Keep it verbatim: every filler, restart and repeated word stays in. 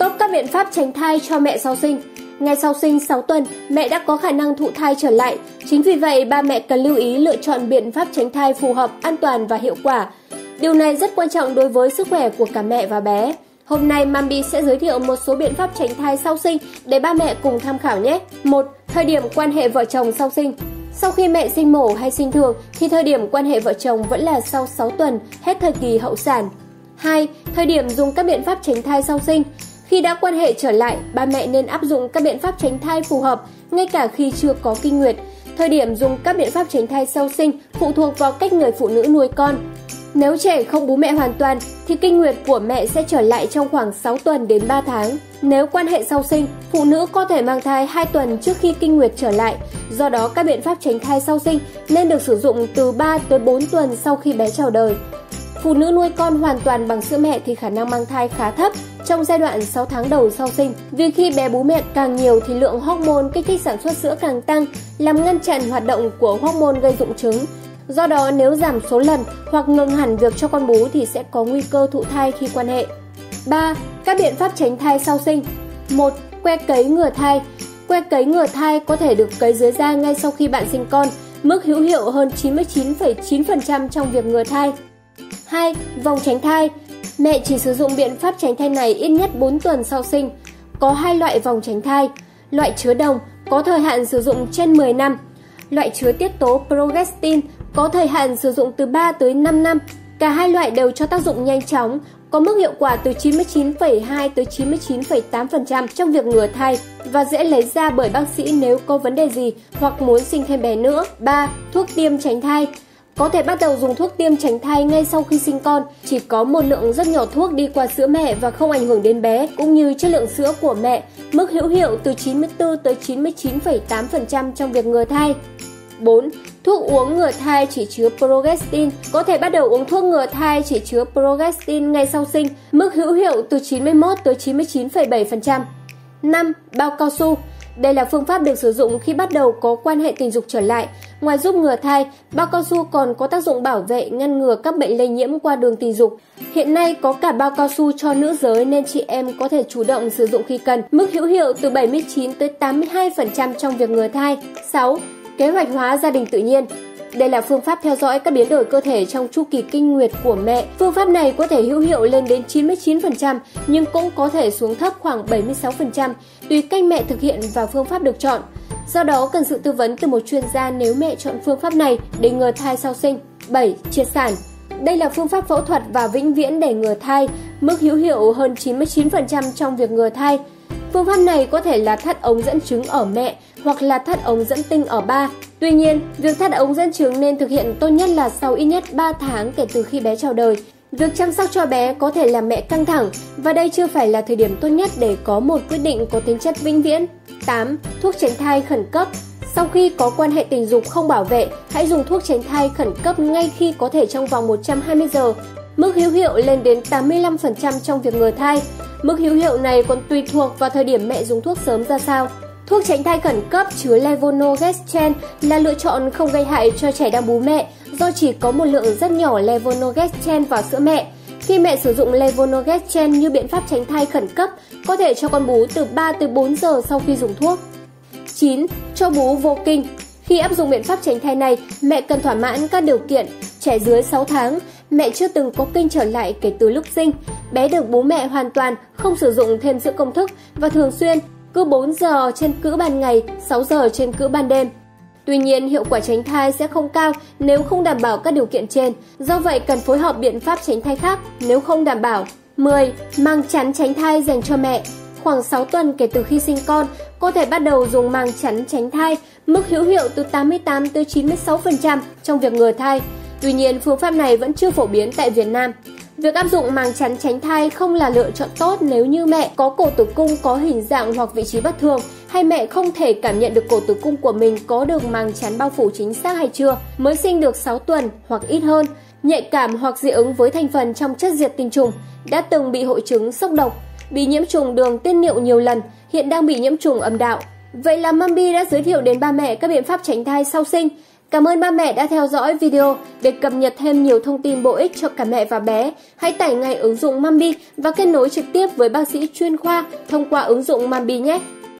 Top các biện pháp tránh thai cho mẹ sau sinh. Ngay sau sinh sáu tuần, mẹ đã có khả năng thụ thai trở lại. Chính vì vậy, ba mẹ cần lưu ý lựa chọn biện pháp tránh thai phù hợp, an toàn và hiệu quả. Điều này rất quan trọng đối với sức khỏe của cả mẹ và bé. Hôm nay, Mambi sẽ giới thiệu một số biện pháp tránh thai sau sinh để ba mẹ cùng tham khảo nhé. một. Thời điểm quan hệ vợ chồng sau sinh. Sau khi mẹ sinh mổ hay sinh thường thì thời điểm quan hệ vợ chồng vẫn là sau sáu tuần, hết thời kỳ hậu sản. hai. Thời điểm dùng các biện pháp tránh thai sau sinh. Khi đã quan hệ trở lại, ba mẹ nên áp dụng các biện pháp tránh thai phù hợp ngay cả khi chưa có kinh nguyệt. Thời điểm dùng các biện pháp tránh thai sau sinh phụ thuộc vào cách người phụ nữ nuôi con. Nếu trẻ không bú mẹ hoàn toàn thì kinh nguyệt của mẹ sẽ trở lại trong khoảng sáu tuần đến ba tháng. Nếu quan hệ sau sinh, phụ nữ có thể mang thai hai tuần trước khi kinh nguyệt trở lại. Do đó, các biện pháp tránh thai sau sinh nên được sử dụng từ ba tới bốn tuần sau khi bé chào đời. Phụ nữ nuôi con hoàn toàn bằng sữa mẹ thì khả năng mang thai khá thấp trong giai đoạn sáu tháng đầu sau sinh. Vì khi bé bú mẹ càng nhiều thì lượng hormone kích thích sản xuất sữa càng tăng, làm ngăn chặn hoạt động của hormone gây rụng trứng. Do đó, nếu giảm số lần hoặc ngừng hẳn việc cho con bú thì sẽ có nguy cơ thụ thai khi quan hệ. ba. Các biện pháp tránh thai sau sinh. một. Que cấy ngừa thai. Que cấy ngừa thai có thể được cấy dưới da ngay sau khi bạn sinh con, mức hữu hiệu hơn chín mươi chín phẩy chín phần trăm trong việc ngừa thai. hai. Vòng tránh thai. Mẹ chỉ sử dụng biện pháp tránh thai này ít nhất bốn tuần sau sinh. Có hai loại vòng tránh thai. Loại chứa đồng có thời hạn sử dụng trên mười năm. Loại chứa tiết tố progestin có thời hạn sử dụng từ ba tới năm năm. Cả hai loại đều cho tác dụng nhanh chóng, có mức hiệu quả từ chín mươi chín phẩy hai tới chín mươi chín phẩy tám phần trăm trong việc ngừa thai và dễ lấy ra bởi bác sĩ nếu có vấn đề gì hoặc muốn sinh thêm bé nữa. ba. Thuốc tiêm tránh thai. Có thể bắt đầu dùng thuốc tiêm tránh thai ngay sau khi sinh con. Chỉ có một lượng rất nhỏ thuốc đi qua sữa mẹ và không ảnh hưởng đến bé cũng như chất lượng sữa của mẹ. Mức hữu hiệu từ chín mươi tư tới chín mươi chín phẩy tám phần trăm trong việc ngừa thai. bốn. Thuốc uống ngừa thai chỉ chứa progestin. Có thể bắt đầu uống thuốc ngừa thai chỉ chứa progestin ngay sau sinh. Mức hữu hiệu từ chín mươi mốt tới chín mươi chín phẩy bảy phần trăm. năm. Bao cao su. Đây là phương pháp được sử dụng khi bắt đầu có quan hệ tình dục trở lại. Ngoài giúp ngừa thai, bao cao su còn có tác dụng bảo vệ, ngăn ngừa các bệnh lây nhiễm qua đường tình dục. Hiện nay có cả bao cao su cho nữ giới nên chị em có thể chủ động sử dụng khi cần. Mức hữu hiệu từ bảy mươi chín tới tám mươi hai phần trăm trong việc ngừa thai. sáu. Kế hoạch hóa gia đình tự nhiên. Đây là phương pháp theo dõi các biến đổi cơ thể trong chu kỳ kinh nguyệt của mẹ. Phương pháp này có thể hữu hiệu lên đến chín mươi chín phần trăm nhưng cũng có thể xuống thấp khoảng bảy mươi sáu phần trăm tùy cách mẹ thực hiện và phương pháp được chọn. Do đó cần sự tư vấn từ một chuyên gia nếu mẹ chọn phương pháp này để ngừa thai sau sinh. bảy. Triệt sản. Đây là phương pháp phẫu thuật và vĩnh viễn để ngừa thai, mức hữu hiệu hơn chín mươi chín phần trăm trong việc ngừa thai. Phương pháp này có thể là thắt ống dẫn trứng ở mẹ hoặc là thắt ống dẫn tinh ở ba. Tuy nhiên, việc thắt ống dẫn trứng nên thực hiện tốt nhất là sau ít nhất ba tháng kể từ khi bé chào đời. Việc chăm sóc cho bé có thể làm mẹ căng thẳng và đây chưa phải là thời điểm tốt nhất để có một quyết định có tính chất vĩnh viễn. tám. Thuốc tránh thai khẩn cấp. Sau khi có quan hệ tình dục không bảo vệ, hãy dùng thuốc tránh thai khẩn cấp ngay khi có thể trong vòng một trăm hai mươi giờ. Mức hữu hiệu lên đến tám mươi lăm phần trăm trong việc ngừa thai. Mức hữu hiệu này còn tùy thuộc vào thời điểm mẹ dùng thuốc sớm ra sao. Thuốc tránh thai khẩn cấp chứa levonorgestrel là lựa chọn không gây hại cho trẻ đang bú mẹ do chỉ có một lượng rất nhỏ levonorgestrel vào sữa mẹ. Khi mẹ sử dụng levonorgestrel như biện pháp tránh thai khẩn cấp, có thể cho con bú từ ba tới bốn giờ sau khi dùng thuốc. chín. Cho bú vô kinh. Khi áp dụng biện pháp tránh thai này, mẹ cần thỏa mãn các điều kiện. Trẻ dưới sáu tháng, mẹ chưa từng có kinh trở lại kể từ lúc sinh. Bé được bú mẹ hoàn toàn, không sử dụng thêm sữa công thức và thường xuyên, cứ bốn giờ trên cữ ban ngày, sáu giờ trên cữ ban đêm. Tuy nhiên, hiệu quả tránh thai sẽ không cao nếu không đảm bảo các điều kiện trên. Do vậy, cần phối hợp biện pháp tránh thai khác nếu không đảm bảo. mười. Màng chắn tránh thai dành cho mẹ. Khoảng sáu tuần kể từ khi sinh con, có thể bắt đầu dùng màng chắn tránh thai, mức hữu hiệu từ tám mươi tám tới chín mươi sáu phần trăm trong việc ngừa thai. Tuy nhiên, phương pháp này vẫn chưa phổ biến tại Việt Nam. Việc áp dụng màng chắn tránh thai không là lựa chọn tốt nếu như mẹ có cổ tử cung có hình dạng hoặc vị trí bất thường, hay mẹ không thể cảm nhận được cổ tử cung của mình có được màng chắn bao phủ chính xác hay chưa, mới sinh được sáu tuần hoặc ít hơn, nhạy cảm hoặc dị ứng với thành phần trong chất diệt tinh trùng, đã từng bị hội chứng sốc độc, bị nhiễm trùng đường tiết niệu nhiều lần, hiện đang bị nhiễm trùng âm đạo. Vậy là Mambi đã giới thiệu đến ba mẹ các biện pháp tránh thai sau sinh. Cảm ơn ba mẹ đã theo dõi video. Để cập nhật thêm nhiều thông tin bổ ích cho cả mẹ và bé, hãy tải ngay ứng dụng Mambi và kết nối trực tiếp với bác sĩ chuyên khoa thông qua ứng dụng Mambi nhé.